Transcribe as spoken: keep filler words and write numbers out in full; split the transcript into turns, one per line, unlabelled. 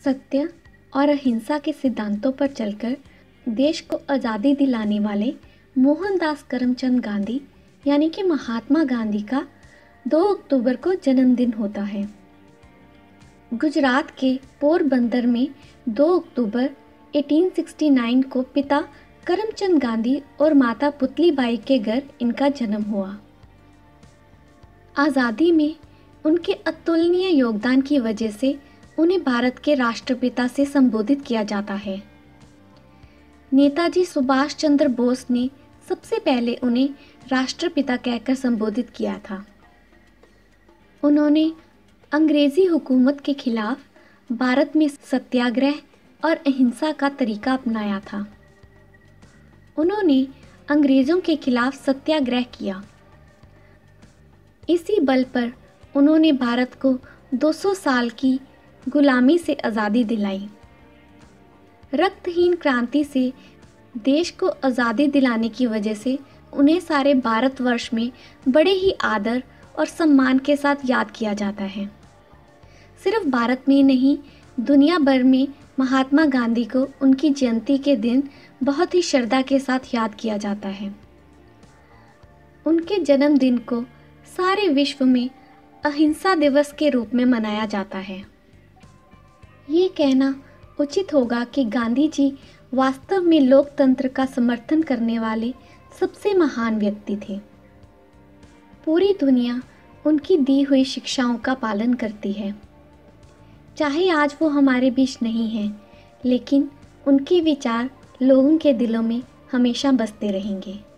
सत्य और अहिंसा के सिद्धांतों पर चलकर देश को आज़ादी दिलाने वाले मोहनदास करमचंद गांधी यानी कि महात्मा गांधी का दो अक्टूबर को जन्मदिन होता है। गुजरात के पोरबंदर में दो अक्टूबर अठारह सौ उनहत्तर को पिता करमचंद गांधी और माता पुतलीबाई के घर इनका जन्म हुआ। आज़ादी में उनके अतुलनीय योगदान की वजह से उन्हें भारत के राष्ट्रपिता से संबोधित किया जाता है। नेताजी सुभाष चंद्र बोस ने सबसे पहले उन्हें राष्ट्रपिता कहकर संबोधित किया था। उन्होंने अंग्रेजी हुकूमत के खिलाफ भारत में सत्याग्रह और अहिंसा का तरीका अपनाया था। उन्होंने अंग्रेज़ों के खिलाफ सत्याग्रह किया। इसी बल पर उन्होंने भारत को दो सौ साल की गुलामी से आज़ादी दिलाई। रक्तहीन क्रांति से देश को आज़ादी दिलाने की वजह से उन्हें सारे भारतवर्ष में बड़े ही आदर और सम्मान के साथ याद किया जाता है। सिर्फ भारत में ही नहीं, दुनिया भर में महात्मा गांधी को उनकी जयंती के दिन बहुत ही श्रद्धा के साथ याद किया जाता है। उनके जन्मदिन को सारे विश्व में अहिंसा दिवस के रूप में मनाया जाता है। ये कहना उचित होगा कि गांधी जी वास्तव में लोकतंत्र का समर्थन करने वाले सबसे महान व्यक्ति थे। पूरी दुनिया उनकी दी हुई शिक्षाओं का पालन करती है। चाहे आज वो हमारे बीच नहीं हैं, लेकिन उनके विचार लोगों के दिलों में हमेशा बसते रहेंगे।